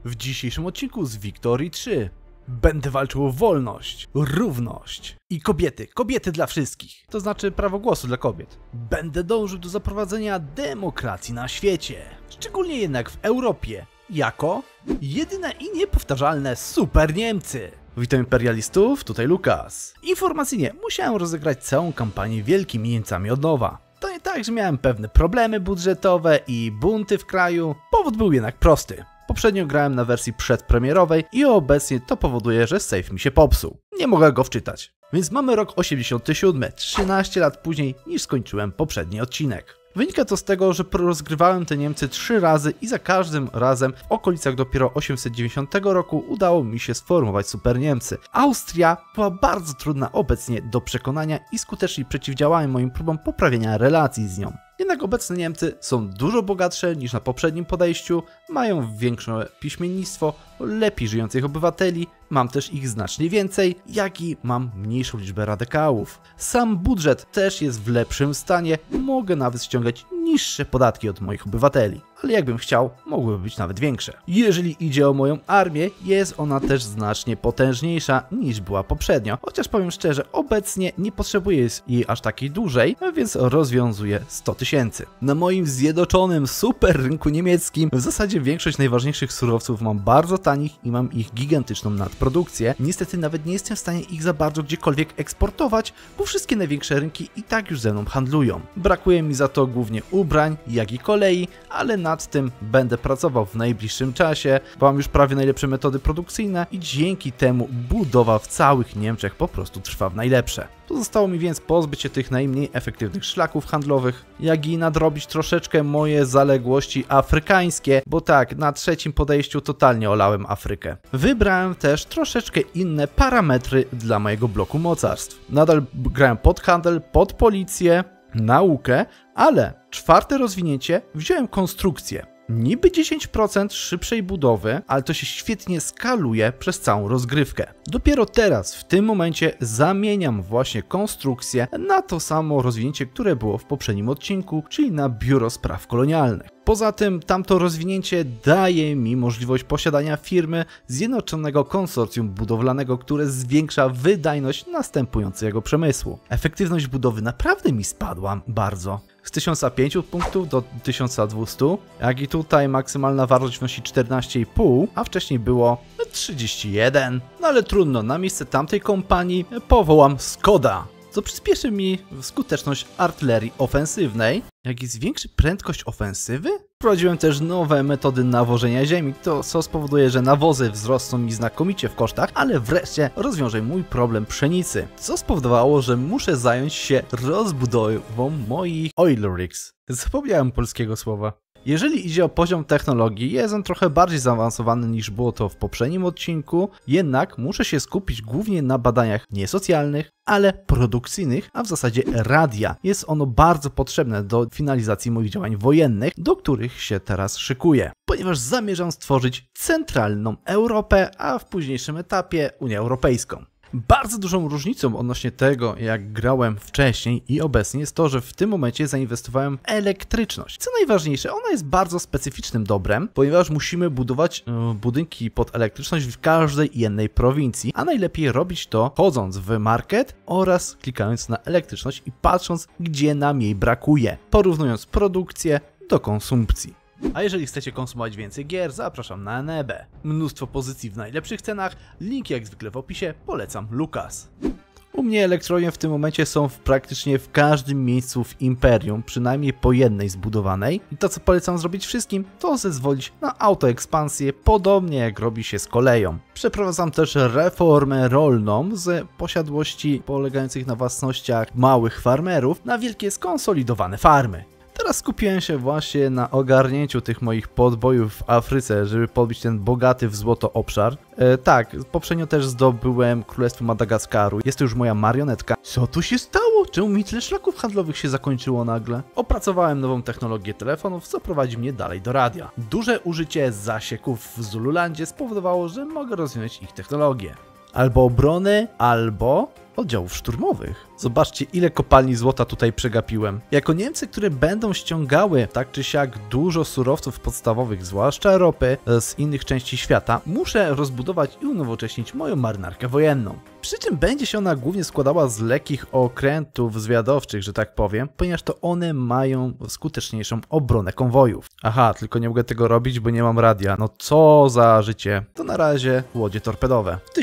W dzisiejszym odcinku z Wiktorii 3 będę walczył o wolność, równość i kobiety dla wszystkich, to znaczy prawo głosu dla kobiet. Będę dążył do zaprowadzenia demokracji na świecie, szczególnie jednak w Europie, jako jedyne i niepowtarzalne super Niemcy. Witam imperialistów, tutaj Lukas. Informacyjnie musiałem rozegrać całą kampanię Wielkimi Niemcami od nowa. To nie tak, że miałem pewne problemy budżetowe i bunty w kraju, powód był jednak prosty. Poprzednio grałem na wersji przedpremierowej i obecnie to powoduje, że save mi się popsuł. Nie mogę go wczytać. Więc mamy rok 87, 13 lat później niż skończyłem poprzedni odcinek. Wynika to z tego, że rozgrywałem te Niemcy 3 razy i za każdym razem w okolicach dopiero 890 roku udało mi się sformować super Niemcy. Austria była bardzo trudna obecnie do przekonania i skutecznie przeciwdziałałem moim próbom poprawienia relacji z nią. Jednak obecne Niemcy są dużo bogatsze niż na poprzednim podejściu, mają większe piśmiennictwo, lepiej żyjących obywateli, mam też ich znacznie więcej, jak i mam mniejszą liczbę radykałów. Sam budżet też jest w lepszym stanie, mogę nawet ściągać niższe podatki od moich obywateli, ale jakbym chciał, mogłyby być nawet większe. Jeżeli idzie o moją armię, jest ona też znacznie potężniejsza niż była poprzednio, chociaż powiem szczerze, obecnie nie potrzebuję jej aż takiej dużej, więc rozwiązuję 100 000. Na moim zjednoczonym super rynku niemieckim w zasadzie większość najważniejszych surowców mam bardzo tanich i mam ich gigantyczną nadprodukcję. Niestety nawet nie jestem w stanie ich za bardzo gdziekolwiek eksportować, bo wszystkie największe rynki i tak już ze mną handlują. Brakuje mi za to głównie ubrań, jak i kolei, ale nad tym będę pracował w najbliższym czasie, bo mam już prawie najlepsze metody produkcyjne i dzięki temu budowa w całych Niemczech po prostu trwa w najlepsze. Pozostało mi więc pozbyć się tych najmniej efektywnych szlaków handlowych, jak i nadrobić troszeczkę moje zaległości afrykańskie, bo tak, na trzecim podejściu totalnie olałem Afrykę. Wybrałem też troszeczkę inne parametry dla mojego bloku mocarstw. Nadal grałem pod handel, pod policję, naukę, ale czwarte rozwinięcie wziąłem konstrukcję. Niby 10% szybszej budowy, ale to się świetnie skaluje przez całą rozgrywkę. Dopiero teraz, w tym momencie, zamieniam właśnie konstrukcję na to samo rozwinięcie, które było w poprzednim odcinku, czyli na Biuro Spraw Kolonialnych. Poza tym tamto rozwinięcie daje mi możliwość posiadania firmy Zjednoczonego Konsorcjum Budowlanego, które zwiększa wydajność następującego przemysłu. Efektywność budowy naprawdę mi spadła bardzo. Z 1500 punktów do 1200, jak i tutaj maksymalna wartość wynosi 14,5, a wcześniej było 31. No ale trudno, na miejsce tamtej kompanii powołam Skoda, co przyspieszy mi skuteczność artylerii ofensywnej, jak i zwiększy prędkość ofensywy. Wprowadziłem też nowe metody nawożenia ziemi, co spowoduje, że nawozy wzrosną mi znakomicie w kosztach, ale wreszcie rozwiąże mój problem pszenicy, co spowodowało, że muszę zająć się rozbudową moich oil rigs. Zapomniałem polskiego słowa. Jeżeli idzie o poziom technologii, jest on trochę bardziej zaawansowany niż było to w poprzednim odcinku, jednak muszę się skupić głównie na badaniach nie socjalnych, ale produkcyjnych, a w zasadzie radia. Jest ono bardzo potrzebne do finalizacji moich działań wojennych, do których się teraz szykuję, ponieważ zamierzam stworzyć centralną Europę, a w późniejszym etapie Unię Europejską. Bardzo dużą różnicą odnośnie tego, jak grałem wcześniej i obecnie jest to, że w tym momencie zainwestowałem w elektryczność. Co najważniejsze, ona jest bardzo specyficznym dobrem, ponieważ musimy budować budynki pod elektryczność w każdej jednej prowincji, a najlepiej robić to chodząc w market oraz klikając na elektryczność i patrząc, gdzie nam jej brakuje, porównując produkcję do konsumpcji. A jeżeli chcecie konsumować więcej gier, zapraszam na Enebę. Mnóstwo pozycji w najlepszych cenach, linki jak zwykle w opisie, polecam Lukas. U mnie elektrownie w tym momencie są praktycznie w każdym miejscu w Imperium, przynajmniej po jednej zbudowanej. I to, co polecam zrobić wszystkim, to zezwolić na autoekspansję, podobnie jak robi się z koleją. Przeprowadzam też reformę rolną z posiadłości polegających na własnościach małych farmerów na wielkie skonsolidowane farmy. Teraz skupiłem się właśnie na ogarnięciu tych moich podbojów w Afryce, żeby podbić ten bogaty w złoto obszar. Tak, poprzednio też zdobyłem Królestwo Madagaskaru. Jest to już moja marionetka. Co tu się stało? Czemu mi tyle szlaków handlowych się zakończyło nagle? Opracowałem nową technologię telefonów, co prowadzi mnie dalej do radia. Duże użycie zasieków w Zululandzie spowodowało, że mogę rozwinąć ich technologię. Albo obrony, albo oddziałów szturmowych. Zobaczcie, ile kopalni złota tutaj przegapiłem. Jako Niemcy, które będą ściągały tak czy siak dużo surowców podstawowych, zwłaszcza ropy, z innych części świata, muszę rozbudować i unowocześnić moją marynarkę wojenną. Przy czym będzie się ona głównie składała z lekkich okrętów zwiadowczych, że tak powiem, ponieważ to one mają skuteczniejszą obronę konwojów. Aha, tylko nie mogę tego robić, bo nie mam radia. No co za życie. To na razie łodzie torpedowe. W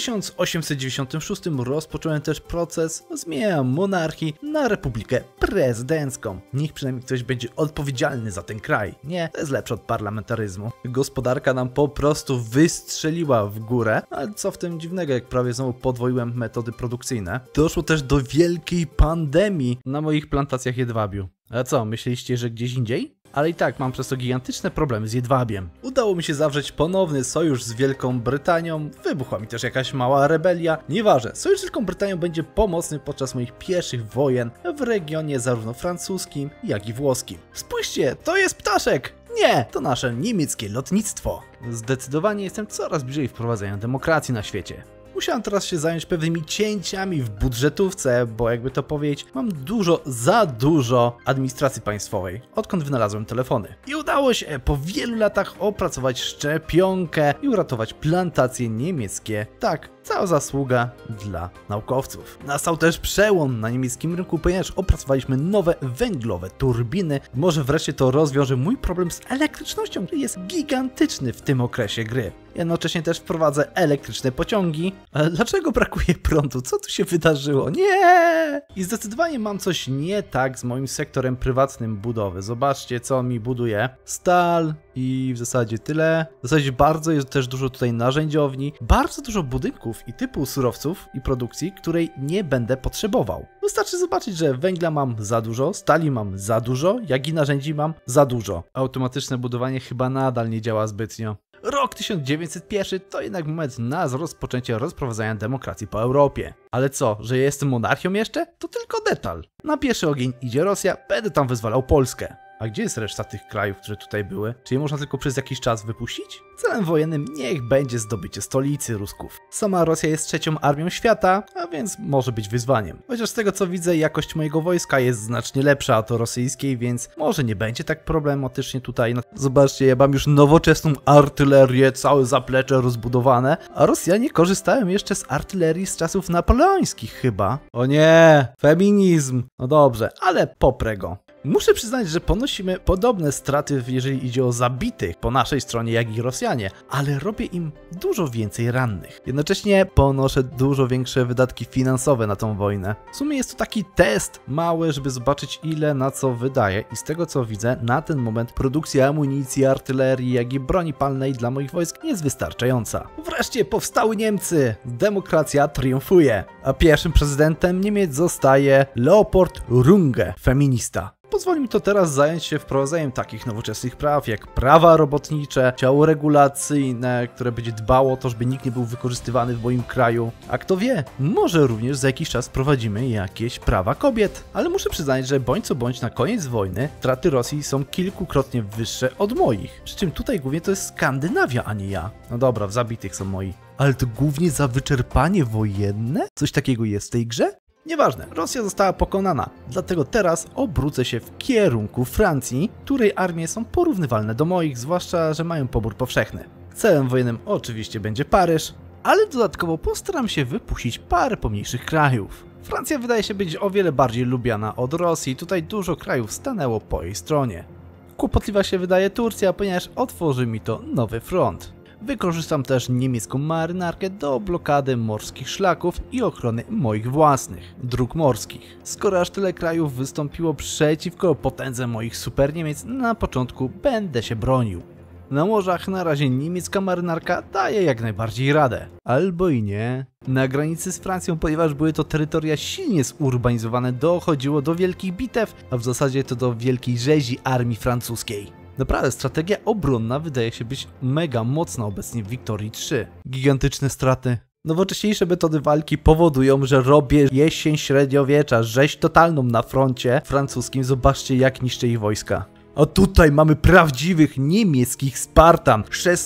1896 rozpocząłem też proces zmiany monarchii na republikę prezydencką. Niech przynajmniej ktoś będzie odpowiedzialny za ten kraj. Nie, to jest lepsze od parlamentaryzmu. Gospodarka nam po prostu wystrzeliła w górę, ale co w tym dziwnego, jak prawie znowu podwoiłem metody produkcyjne. Doszło też do wielkiej pandemii na moich plantacjach jedwabiu. A co, myśleliście, że gdzieś indziej? Ale i tak mam przez to gigantyczne problemy z jedwabiem. Udało mi się zawrzeć ponowny sojusz z Wielką Brytanią, wybuchła mi też jakaś mała rebelia. Nieważne, sojusz z Wielką Brytanią będzie pomocny podczas moich pierwszych wojen w regionie zarówno francuskim, jak i włoskim. Spójrzcie, to jest ptaszek! Nie, to nasze niemieckie lotnictwo. Zdecydowanie jestem coraz bliżej wprowadzenia demokracji na świecie. Musiałem teraz się zająć pewnymi cięciami w budżetówce, bo jakby to powiedzieć, mam za dużo administracji państwowej, odkąd wynalazłem telefony. I udało się po wielu latach opracować szczepionkę i uratować plantacje niemieckie. Tak, cała zasługa dla naukowców. Nastał też przełom na niemieckim rynku, ponieważ opracowaliśmy nowe węglowe turbiny. Może wreszcie to rozwiąże mój problem z elektrycznością, który jest gigantyczny w tym okresie gry. Jednocześnie też wprowadzę elektryczne pociągi. Ale dlaczego brakuje prądu? Co tu się wydarzyło? Nie! I zdecydowanie mam coś nie tak z moim sektorem prywatnym budowy. Zobaczcie, co on mi buduje. Stal i w zasadzie tyle. W zasadzie bardzo jest też dużo tutaj narzędziowni. Bardzo dużo budynków i typu surowców i produkcji, której nie będę potrzebował. Wystarczy zobaczyć, że węgla mam za dużo, stali mam za dużo, jak i narzędzi mam za dużo. Automatyczne budowanie chyba nadal nie działa zbytnio. Rok 1901 to jednak moment na rozpoczęcie rozprowadzania demokracji po Europie. Ale co, że jestem monarchią jeszcze? To tylko detal. Na pierwszy ogień idzie Rosja, będę tam wyzwalał Polskę. A gdzie jest reszta tych krajów, które tutaj były? Czy je można tylko przez jakiś czas wypuścić? Celem wojennym niech będzie zdobycie stolicy Rusków. Sama Rosja jest trzecią armią świata, a więc może być wyzwaniem. Chociaż z tego co widzę, jakość mojego wojska jest znacznie lepsza od rosyjskiej, więc może nie będzie tak problematycznie tutaj. Zobaczcie, ja mam już nowoczesną artylerię, całe zaplecze rozbudowane, a Rosjanie korzystają jeszcze z artylerii z czasów napoleońskich chyba. O nie, feminizm. No dobrze, ale poprę go. Muszę przyznać, że ponosimy podobne straty, jeżeli idzie o zabitych po naszej stronie, jak i Rosjanie, ale robię im dużo więcej rannych. Jednocześnie ponoszę dużo większe wydatki finansowe na tą wojnę. W sumie jest to taki test mały, żeby zobaczyć, ile na co wydaje, i z tego co widzę, na ten moment produkcja amunicji, artylerii, jak i broni palnej dla moich wojsk jest wystarczająca. Wreszcie powstały Niemcy! Demokracja triumfuje, a pierwszym prezydentem Niemiec zostaje Leopold Runge, feminista. Pozwoli mi to teraz zająć się wprowadzaniem takich nowoczesnych praw jak prawa robotnicze, ciało regulacyjne, które będzie dbało o to, żeby nikt nie był wykorzystywany w moim kraju. A kto wie, może również za jakiś czas wprowadzimy jakieś prawa kobiet. Ale muszę przyznać, że bądź co bądź na koniec wojny straty Rosji są kilkukrotnie wyższe od moich. Przy czym tutaj głównie to jest Skandynawia, a nie ja. No dobra, w zabitych są moi. Ale to głównie za wyczerpanie wojenne? Coś takiego jest w tej grze? Nieważne, Rosja została pokonana, dlatego teraz obrócę się w kierunku Francji, której armie są porównywalne do moich, zwłaszcza, że mają pobór powszechny. Celem wojennym oczywiście będzie Paryż, ale dodatkowo postaram się wypuścić parę pomniejszych krajów. Francja wydaje się być o wiele bardziej lubiana od Rosji, tutaj dużo krajów stanęło po jej stronie. Kłopotliwa się wydaje Turcja, ponieważ otworzy mi to nowy front. Wykorzystam też niemiecką marynarkę do blokady morskich szlaków i ochrony moich własnych dróg morskich. Skoro aż tyle krajów wystąpiło przeciwko potędze moich super Niemiec, na początku będę się bronił. Na morzach na razie niemiecka marynarka daje jak najbardziej radę. Albo i nie. Na granicy z Francją, ponieważ były to terytoria silnie zurbanizowane, dochodziło do wielkich bitew, a w zasadzie to do wielkiej rzezi armii francuskiej. Naprawdę, strategia obronna wydaje się być mega mocna obecnie w Wiktorii 3. Gigantyczne straty. Nowocześniejsze metody walki powodują, że robię jesień średniowiecza, rzeź totalną na froncie francuskim. Zobaczcie, jak niszczę ich wojska. A tutaj mamy prawdziwych niemieckich Spartan.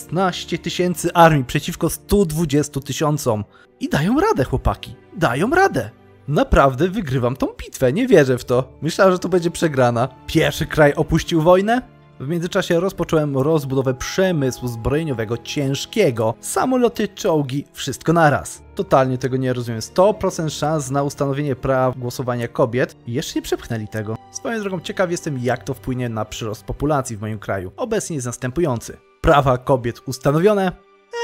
16 000 armii przeciwko 120 000. I dają radę, chłopaki. Dają radę. Naprawdę wygrywam tą bitwę, nie wierzę w to. Myślałem, że to będzie przegrana. Pierwszy kraj opuścił wojnę? W międzyczasie rozpocząłem rozbudowę przemysłu zbrojeniowego ciężkiego. Samoloty, czołgi, wszystko naraz. Totalnie tego nie rozumiem. 100% szans na ustanowienie praw głosowania kobiet i jeszcze nie przepchnęli tego. Swoją drogą ciekaw jestem, jak to wpłynie na przyrost populacji w moim kraju. Obecnie jest następujący. Prawa kobiet ustanowione?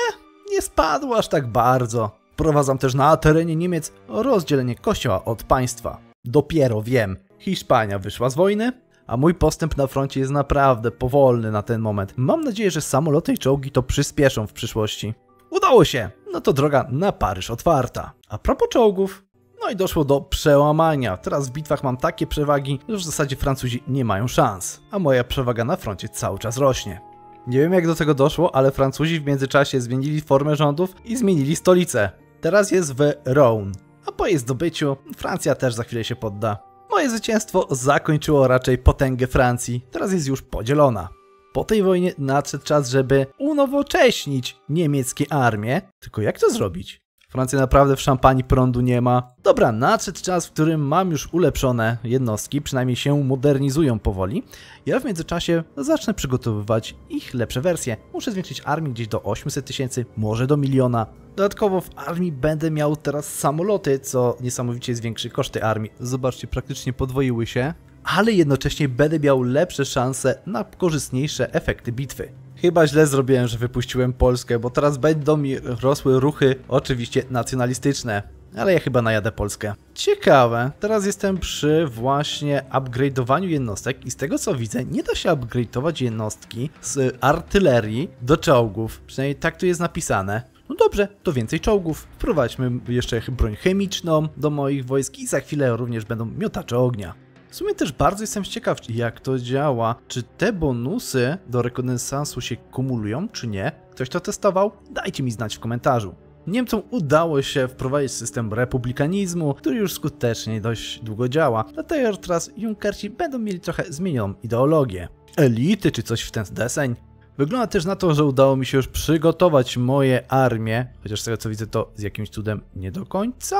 Nie spadło aż tak bardzo. Wprowadzam też na terenie Niemiec rozdzielenie kościoła od państwa. Dopiero wiem, Hiszpania wyszła z wojny, a mój postęp na froncie jest naprawdę powolny na ten moment. Mam nadzieję, że samoloty i czołgi to przyspieszą w przyszłości. Udało się! No to droga na Paryż otwarta. A propos czołgów, no i doszło do przełamania. Teraz w bitwach mam takie przewagi, że w zasadzie Francuzi nie mają szans, a moja przewaga na froncie cały czas rośnie. Nie wiem, jak do tego doszło, ale Francuzi w międzyczasie zmienili formę rządów i zmienili stolicę. Teraz jest w Rouen, a po jej zdobyciu Francja też za chwilę się podda. Moje zwycięstwo zakończyło raczej potęgę Francji, teraz jest już podzielona. Po tej wojnie nadszedł czas, żeby unowocześnić niemieckie armie. Tylko jak to zrobić? Francja naprawdę w szampanii prądu nie ma. Dobra, nadszedł czas, w którym mam już ulepszone jednostki, przynajmniej się modernizują powoli. Ja w międzyczasie zacznę przygotowywać ich lepsze wersje. Muszę zwiększyć armię gdzieś do 800 000, może do 1 000 000. Dodatkowo w armii będę miał teraz samoloty, co niesamowicie zwiększy koszty armii. Zobaczcie, praktycznie podwoiły się. Ale jednocześnie będę miał lepsze szanse na korzystniejsze efekty bitwy. Chyba źle zrobiłem, że wypuściłem Polskę, bo teraz będą mi rosły ruchy, oczywiście nacjonalistyczne. Ale ja chyba najadę Polskę. Ciekawe, teraz jestem przy właśnie upgrade'owaniu jednostek i z tego co widzę, nie da się upgrade'ować jednostki z artylerii do czołgów. Przynajmniej tak tu jest napisane. No dobrze, to więcej czołgów. Wprowadźmy jeszcze broń chemiczną do moich wojsk i za chwilę również będą miotacze ognia. W sumie też bardzo jestem ciekaw, jak to działa. Czy te bonusy do rekonesansu się kumulują, czy nie? Ktoś to testował? Dajcie mi znać w komentarzu. Niemcom udało się wprowadzić system republikanizmu, który już skutecznie dość długo działa. Dlatego teraz Junkerci będą mieli trochę zmienioną ideologię. Elity czy coś w ten deseń? Wygląda też na to, że udało mi się już przygotować moje armie, chociaż z tego co widzę to z jakimś cudem nie do końca.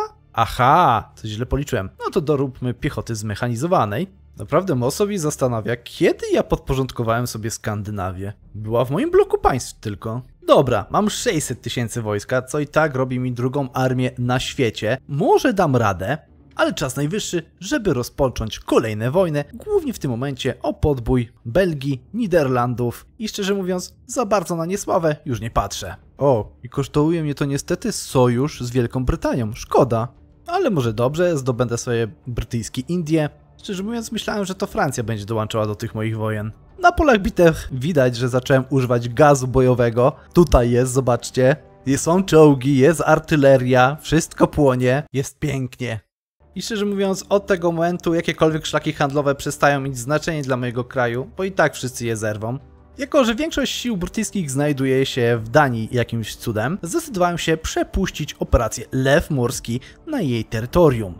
Aha, coś źle policzyłem. No to doróbmy piechoty zmechanizowanej. Naprawdę mocno zastanawia, kiedy ja podporządkowałem sobie Skandynawię. Była w moim bloku państw tylko. Dobra, mam 600 000 wojska, co i tak robi mi drugą armię na świecie. Może dam radę, ale czas najwyższy, żeby rozpocząć kolejne wojny, głównie w tym momencie o podbój Belgii, Niderlandów i szczerze mówiąc, za bardzo na niesławę już nie patrzę. O, i kosztuje mnie to niestety sojusz z Wielką Brytanią, szkoda. Ale może dobrze, zdobędę sobie brytyjskie Indie. Szczerze mówiąc, myślałem, że to Francja będzie dołączała do tych moich wojen. Na polach bitew widać, że zacząłem używać gazu bojowego. Tutaj jest, zobaczcie. Są czołgi, jest artyleria, wszystko płonie, jest pięknie. I szczerze mówiąc, od tego momentu jakiekolwiek szlaki handlowe przestają mieć znaczenie dla mojego kraju, bo i tak wszyscy je zerwą. Jako że większość sił brytyjskich znajduje się w Danii jakimś cudem, zdecydowałem się przepuścić operację Lew Morski na jej terytorium.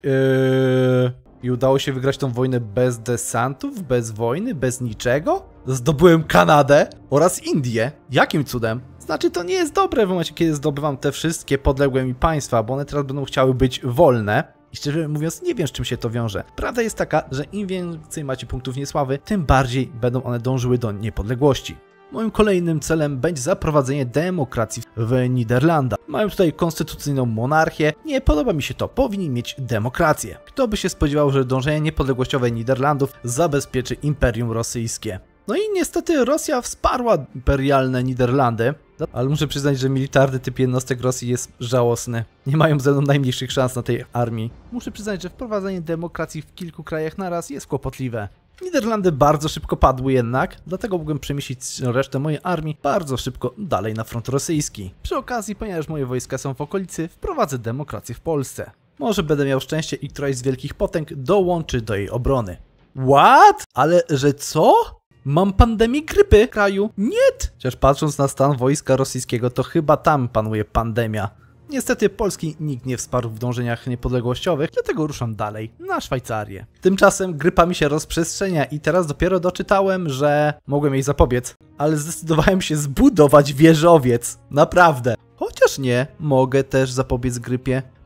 I udało się wygrać tą wojnę bez desantów, bez wojny, bez niczego? Zdobyłem Kanadę oraz Indię. Jakim cudem? Znaczy to nie jest dobre w momencie, kiedy zdobywam te wszystkie podległe mi państwa, bo one teraz będą chciały być wolne. I szczerze mówiąc, nie wiem, z czym się to wiąże. Prawda jest taka, że im więcej macie punktów niesławy, tym bardziej będą one dążyły do niepodległości. Moim kolejnym celem będzie zaprowadzenie demokracji w Niderlandach. Mają tutaj konstytucyjną monarchię, nie podoba mi się to, powinni mieć demokrację. Kto by się spodziewał, że dążenie niepodległościowe Niderlandów zabezpieczy Imperium Rosyjskie. No i niestety Rosja wsparła imperialne Niderlandy, ale muszę przyznać, że militarny typ jednostek Rosji jest żałosny. Nie mają ze mną najmniejszych szans na tej armii. Muszę przyznać, że wprowadzenie demokracji w kilku krajach naraz jest kłopotliwe. Niderlandy bardzo szybko padły jednak, dlatego mogłem przemieścić resztę mojej armii bardzo szybko dalej na front rosyjski. Przy okazji, ponieważ moje wojska są w okolicy, wprowadzę demokrację w Polsce. Może będę miał szczęście i któraś z wielkich potęg dołączy do jej obrony. What? Ale że co? Mam pandemię grypy w kraju? Nie! Chociaż patrząc na stan wojska rosyjskiego, to chyba tam panuje pandemia. Niestety Polski nikt nie wsparł w dążeniach niepodległościowych, dlatego ruszam dalej, na Szwajcarię. Tymczasem grypa mi się rozprzestrzenia i teraz dopiero doczytałem, że mogłem jej zapobiec, ale zdecydowałem się zbudować wieżowiec. Naprawdę. Chociaż nie, mogę też zapobiec grypie.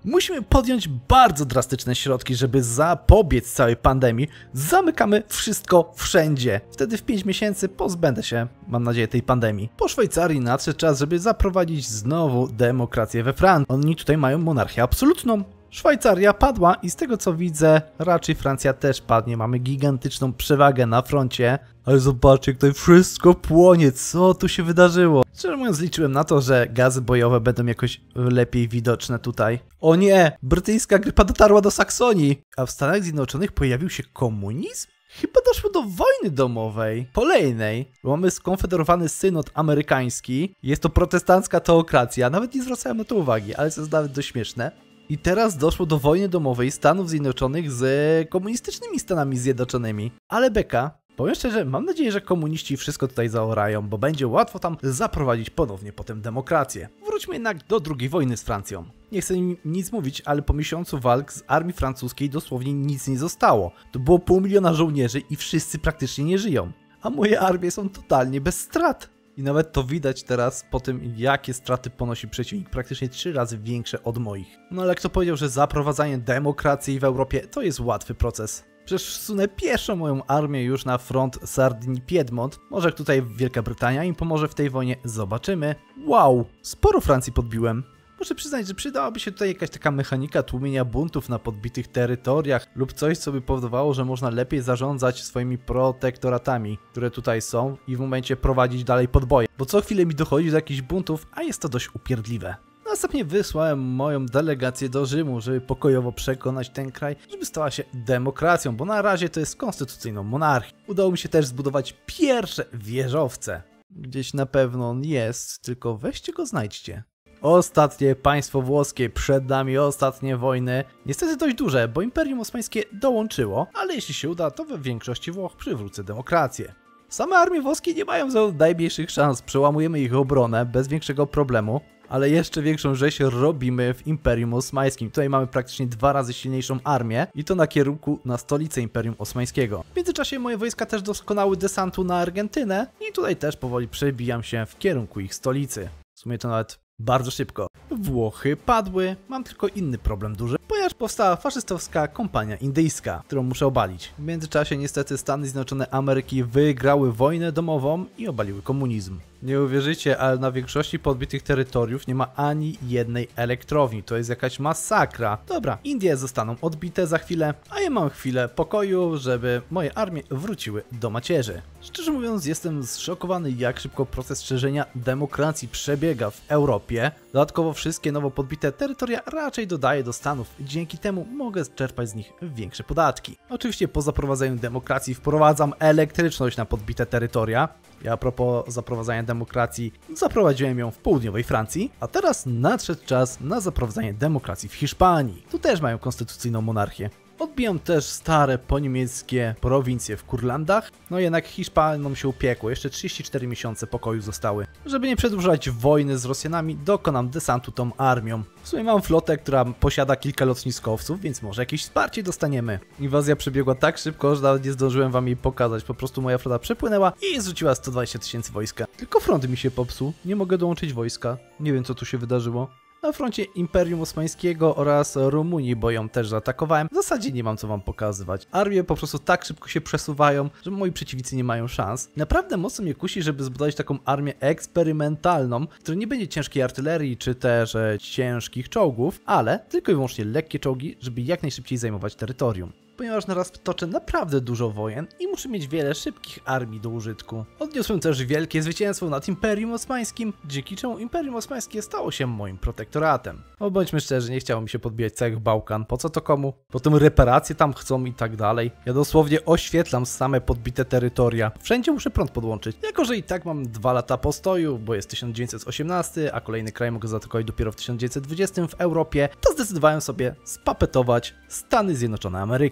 Musimy podjąć bardzo drastyczne środki, żeby zapobiec całej pandemii. Zamykamy wszystko wszędzie. Wtedy w 5 miesięcy pozbędę się, mam nadzieję, tej pandemii. Po Szwajcarii nadszedł czas, żeby zaprowadzić znowu demokrację we Francji. Oni tutaj mają monarchię absolutną. Szwajcaria padła i z tego co widzę, raczej Francja też padnie. Mamy gigantyczną przewagę na froncie. Ale zobaczcie, jak tutaj wszystko płonie. Co tu się wydarzyło? Szczerze mówiąc, liczyłem na to, że gazy bojowe będą jakoś lepiej widoczne tutaj. O nie! Brytyjska grypa dotarła do Saksonii. A w Stanach Zjednoczonych pojawił się komunizm? Chyba doszło do wojny domowej. Kolejnej. Mamy skonfederowany synod amerykański. Jest to protestancka teokracja. Nawet nie zwracałem na to uwagi, ale to jest nawet dość śmieszne. I teraz doszło do wojny domowej Stanów Zjednoczonych z komunistycznymi Stanami Zjednoczonymi. Ale beka, powiem szczerze, mam nadzieję, że komuniści wszystko tutaj zaorają, bo będzie łatwo tam zaprowadzić ponownie potem demokrację. Wróćmy jednak do II wojny z Francją. Nie chcę nic mówić, ale po miesiącu walk z armii francuskiej dosłownie nic nie zostało. To było 500 000 żołnierzy i wszyscy praktycznie nie żyją. A moje armie są totalnie bez strat. I nawet to widać teraz po tym, jakie straty ponosi przeciwnik, praktycznie 3 razy większe od moich. No ale kto powiedział, że zaprowadzanie demokracji w Europie to jest łatwy proces? Przecież wsunę pieszo moją armię już na front Sardynii-Piedmont. Może tutaj Wielka Brytania im pomoże w tej wojnie, zobaczymy. Wow, sporo Francji podbiłem. Muszę przyznać, że przydałaby się tutaj jakaś taka mechanika tłumienia buntów na podbitych terytoriach lub coś, co by powodowało, że można lepiej zarządzać swoimi protektoratami, które tutaj są i w momencie prowadzić dalej podboje. Bo co chwilę mi dochodzi do jakichś buntów, a jest to dość upierdliwe. Następnie wysłałem moją delegację do Rzymu, żeby pokojowo przekonać ten kraj, żeby stała się demokracją, bo na razie to jest konstytucyjną monarchią. Udało mi się też zbudować pierwsze wieżowce. Gdzieś na pewno on jest, tylko weźcie go znajdźcie. Ostatnie państwo włoskie, przed nami ostatnie wojny. Niestety dość duże, bo Imperium Osmańskie dołączyło, ale jeśli się uda, to we większości Włoch przywrócę demokrację. Same armie włoskie nie mają za najmniejszych szans, przełamujemy ich obronę bez większego problemu, ale jeszcze większą rzeź robimy w Imperium Osmańskim. Tutaj mamy praktycznie 2 razy silniejszą armię i to na kierunku na stolicę Imperium Osmańskiego. W międzyczasie moje wojska też doskonały desantu na Argentynę i tutaj też powoli przebijam się w kierunku ich stolicy. W sumie to nawet bardzo szybko. Włochy padły, mam tylko inny problem duży, ponieważ powstała faszystowska kompania indyjska, którą muszę obalić. W międzyczasie niestety Stany Zjednoczone Ameryki wygrały wojnę domową i obaliły komunizm. Nie uwierzycie, ale na większości podbitych terytoriów nie ma ani jednej elektrowni. To jest jakaś masakra. Dobra, Indie zostaną odbite za chwilę, a ja mam chwilę pokoju, żeby moje armie wróciły do macierzy. Szczerze mówiąc, jestem zszokowany, jak szybko proces szerzenia demokracji przebiega w Europie. Dodatkowo wszystkie nowo podbite terytoria raczej dodaję do Stanów. Dzięki temu mogę czerpać z nich większe podatki. Oczywiście po zaprowadzeniu demokracji wprowadzam elektryczność na podbite terytoria. Ja a propos zaprowadzania demokracji, zaprowadziłem ją w południowej Francji, a teraz nadszedł czas na zaprowadzanie demokracji w Hiszpanii. Tu też mają konstytucyjną monarchię. Odbijam też stare poniemieckie prowincje w Kurlandach, no jednak Hiszpanom się upiekło, jeszcze 34 miesiące pokoju zostały. Żeby nie przedłużać wojny z Rosjanami, dokonam desantu tą armią. W sumie mam flotę, która posiada kilka lotniskowców, więc może jakieś wsparcie dostaniemy. Inwazja przebiegła tak szybko, że nawet nie zdążyłem wam jej pokazać, po prostu moja flota przepłynęła i zrzuciła 120 000 wojska. Tylko front mi się popsuł, nie mogę dołączyć wojska, nie wiem co tu się wydarzyło. Na froncie Imperium Osmańskiego oraz Rumunii, bo ją też zaatakowałem. W zasadzie nie mam co wam pokazywać. Armie po prostu tak szybko się przesuwają, że moi przeciwnicy nie mają szans. Naprawdę mocno mnie kusi, żeby zbudować taką armię eksperymentalną, w której nie będzie ciężkiej artylerii, czy też ciężkich czołgów, ale tylko i wyłącznie lekkie czołgi, żeby jak najszybciej zajmować terytorium. Ponieważ naraz toczę naprawdę dużo wojen i muszę mieć wiele szybkich armii do użytku. Odniosłem też wielkie zwycięstwo nad Imperium Osmańskim, dzięki czemu Imperium Osmańskie stało się moim protektoratem. No bądźmy szczerzy, nie chciało mi się podbijać całych Bałkan, po co to komu? Potem reparacje tam chcą i tak dalej. Ja dosłownie oświetlam same podbite terytoria. Wszędzie muszę prąd podłączyć. Jako że i tak mam 2 lata postoju, bo jest 1918, a kolejny kraj mogę zaatakować dopiero w 1920 w Europie, to zdecydowałem sobie spapetować Stany Zjednoczone Ameryki.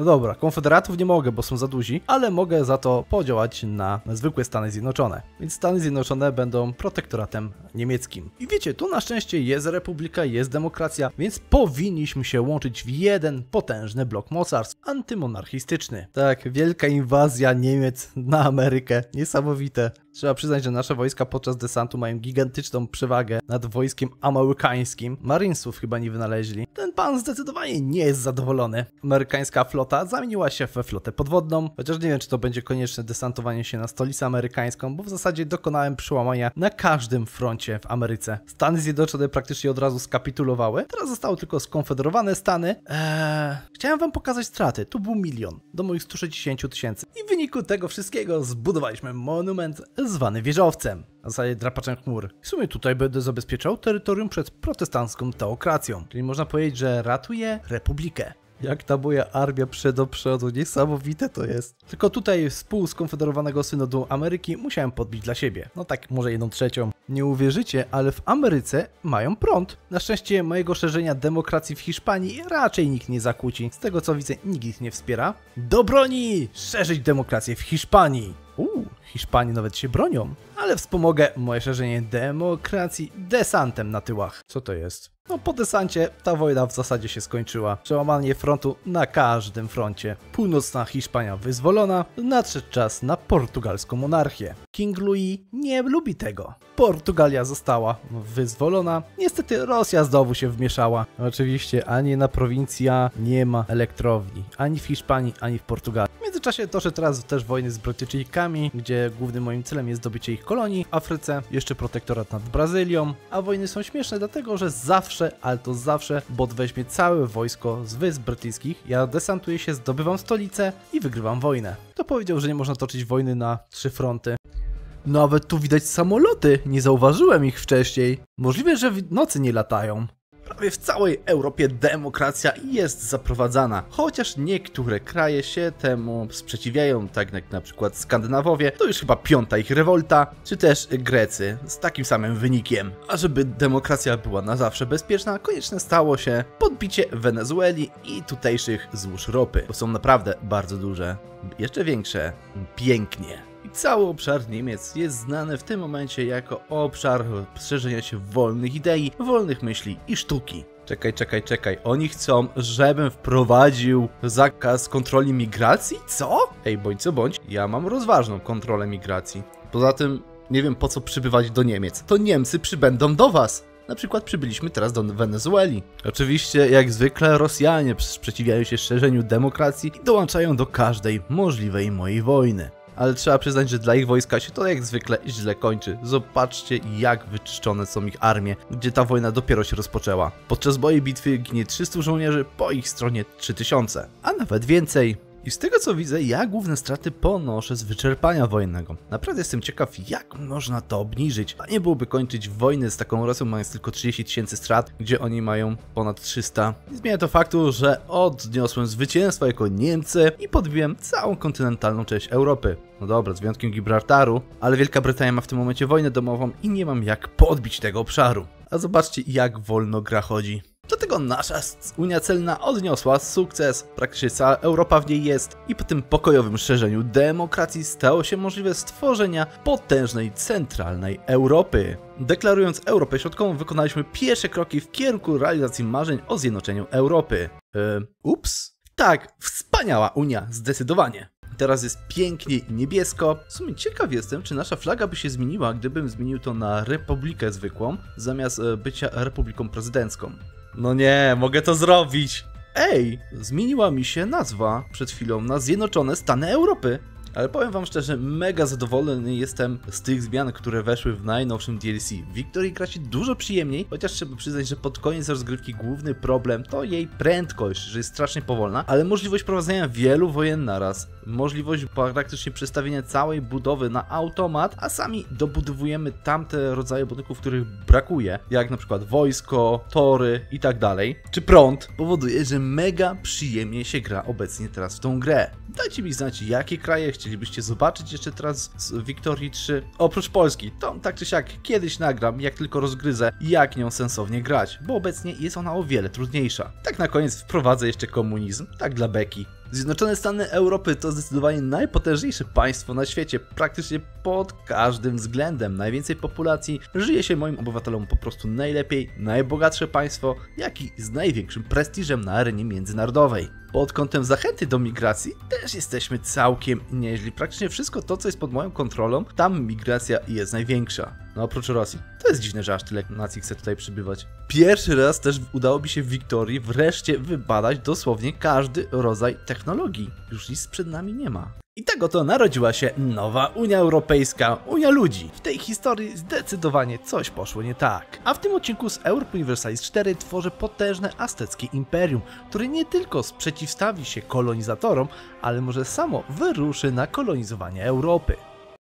No dobra, konfederatów nie mogę, bo są za duzi, ale mogę za to podziałać na zwykłe Stany Zjednoczone. Więc Stany Zjednoczone będą protektoratem niemieckim. I wiecie, tu na szczęście jest republika, jest demokracja, więc powinniśmy się łączyć w jeden potężny blok mocarstw antymonarchistyczny. Tak, wielka inwazja Niemiec na Amerykę. Niesamowite. Trzeba przyznać, że nasze wojska podczas desantu mają gigantyczną przewagę nad wojskiem amerykańskim. Marinesów chyba nie wynaleźli. Ten pan zdecydowanie nie jest zadowolony. Amerykańska flota zamieniła się we flotę podwodną, chociaż nie wiem, czy to będzie konieczne desantowanie się na stolicę amerykańską, bo w zasadzie dokonałem przełamania na każdym froncie w Ameryce. Stany Zjednoczone praktycznie od razu skapitulowały. Teraz zostały tylko skonfederowane Stany. Chciałem wam pokazać straty. Tu był 1 000 000 do moich 160 000. I w wyniku tego wszystkiego zbudowaliśmy monument zwany wieżowcem, w zasadzie drapaczem chmur. W sumie tutaj będę zabezpieczał terytorium przed protestancką teokracją, czyli można powiedzieć, że ratuję republikę. Jak ta moja armia do przodu, niesamowite to jest. Tylko tutaj współskonfederowanego synodu Ameryki musiałem podbić dla siebie. No tak, może 1/3. Nie uwierzycie, ale w Ameryce mają prąd. Na szczęście mojego szerzenia demokracji w Hiszpanii raczej nikt nie zakłóci. Z tego co widzę, nikt ich nie wspiera. Do broni! Szerzyć demokrację w Hiszpanii! Hiszpanie nawet się bronią. Ale wspomogę moje szerzenie demokracji desantem na tyłach. Co to jest? No po desancie ta wojna w zasadzie się skończyła. Przełamanie frontu na każdym froncie. Północna Hiszpania wyzwolona, nadszedł czas na portugalską monarchię. King Louis nie lubi tego. Portugalia została wyzwolona. Niestety Rosja znowu się wmieszała. Oczywiście ani na prowincja nie ma elektrowni. Ani w Hiszpanii, ani w Portugalii. W międzyczasie toczę teraz też wojny z Brytyjczykami, gdzie głównym moim celem jest zdobycie ich kolonii w Afryce. Jeszcze protektorat nad Brazylią. A wojny są śmieszne dlatego, że zawsze, ale to zawsze, bot weźmie całe wojsko z Wysp Brytyjskich. Ja desantuję się, zdobywam stolicę i wygrywam wojnę. To powiedział, że nie można toczyć wojny na 3 fronty. Nawet tu widać samoloty, nie zauważyłem ich wcześniej. Możliwe, że w nocy nie latają. Prawie w całej Europie demokracja jest zaprowadzana, chociaż niektóre kraje się temu sprzeciwiają, tak jak na przykład Skandynawowie, to już chyba 5. ich rewolta, czy też Grecy z takim samym wynikiem. A żeby demokracja była na zawsze bezpieczna, konieczne stało się podbicie Wenezueli i tutejszych złóż ropy, bo są naprawdę bardzo duże, jeszcze większe, pięknie. Cały obszar Niemiec jest znany w tym momencie jako obszar szerzenia się wolnych idei, wolnych myśli i sztuki. Czekaj. Oni chcą, żebym wprowadził zakaz kontroli migracji? Co? Ej, bądź co bądź, ja mam rozważną kontrolę migracji. Poza tym, nie wiem po co przybywać do Niemiec. To Niemcy przybędą do was. Na przykład przybyliśmy teraz do Wenezueli. Oczywiście, jak zwykle, Rosjanie sprzeciwiają się szerzeniu demokracji i dołączają do każdej możliwej mojej wojny. Ale trzeba przyznać, że dla ich wojska się to jak zwykle źle kończy. Zobaczcie, jak wyczyszczone są ich armie, gdzie ta wojna dopiero się rozpoczęła. Podczas mojej bitwy ginie 300 żołnierzy, po ich stronie 3000, a nawet więcej. I z tego co widzę, ja główne straty ponoszę z wyczerpania wojennego. Naprawdę jestem ciekaw, jak można to obniżyć. A nie byłoby kończyć wojny z taką Rosją, mając tylko 30 000 strat, gdzie oni mają ponad 300. Nie zmienia to faktu, że odniosłem zwycięstwo jako Niemcy i podbiłem całą kontynentalną część Europy. No dobra, z wyjątkiem Gibraltaru, ale Wielka Brytania ma w tym momencie wojnę domową i nie mam jak podbić tego obszaru. A zobaczcie, jak wolno gra chodzi. Dlatego nasza Unia Celna odniosła sukces, praktycznie cała Europa w niej jest i po tym pokojowym szerzeniu demokracji stało się możliwe stworzenia potężnej, centralnej Europy. Deklarując Europę Środkową, wykonaliśmy pierwsze kroki w kierunku realizacji marzeń o zjednoczeniu Europy. Ups? Tak, wspaniała Unia, zdecydowanie. Teraz jest pięknie i niebiesko. W sumie ciekaw jestem, czy nasza flaga by się zmieniła, gdybym zmienił to na republikę zwykłą, zamiast bycia republiką prezydencką. No nie, mogę to zrobić. Ej, zmieniła mi się nazwa przed chwilą na Zjednoczone Stany Europy. Ale powiem wam szczerze, mega zadowolony jestem z tych zmian, które weszły w najnowszym DLC. W Wiktorii gra się dużo przyjemniej, chociaż trzeba przyznać, że pod koniec rozgrywki główny problem to jej prędkość, że jest strasznie powolna, ale możliwość prowadzenia wielu wojen naraz, możliwość praktycznie przestawienia całej budowy na automat, a sami dobudowujemy tamte rodzaje budynków, których brakuje, jak na przykład wojsko, tory i tak dalej, czy prąd, powoduje, że mega przyjemnie się gra obecnie teraz w tą grę. Dajcie mi znać, jakie kraje chcielibyście zobaczyć jeszcze teraz z Wiktorii 3. Oprócz Polski, to tak czy siak kiedyś nagram, jak tylko rozgryzę, jak nią sensownie grać, bo obecnie jest ona o wiele trudniejsza. Tak na koniec wprowadzę jeszcze komunizm, tak dla beki. Zjednoczone Stany Europy to zdecydowanie najpotężniejsze państwo na świecie, praktycznie pod każdym względem. Najwięcej populacji, żyje się moim obywatelom po prostu najlepiej, najbogatsze państwo, jak i z największym prestiżem na arenie międzynarodowej. Pod kątem zachęty do migracji też jesteśmy całkiem nieźli. Praktycznie wszystko to, co jest pod moją kontrolą, tam migracja jest największa. No oprócz Rosji. To jest dziwne, że aż tyle nacji chce tutaj przybywać. Pierwszy raz też udało mi się w Wiktorii wreszcie wybadać dosłownie każdy rodzaj technologii. Już nic przed nami nie ma. I tak oto narodziła się nowa Unia Europejska, Unia Ludzi. W tej historii zdecydowanie coś poszło nie tak. A w tym odcinku z Europa Universalis 4 tworzę potężne azteckie imperium, które nie tylko sprzeciwstawi się kolonizatorom, ale może samo wyruszy na kolonizowanie Europy.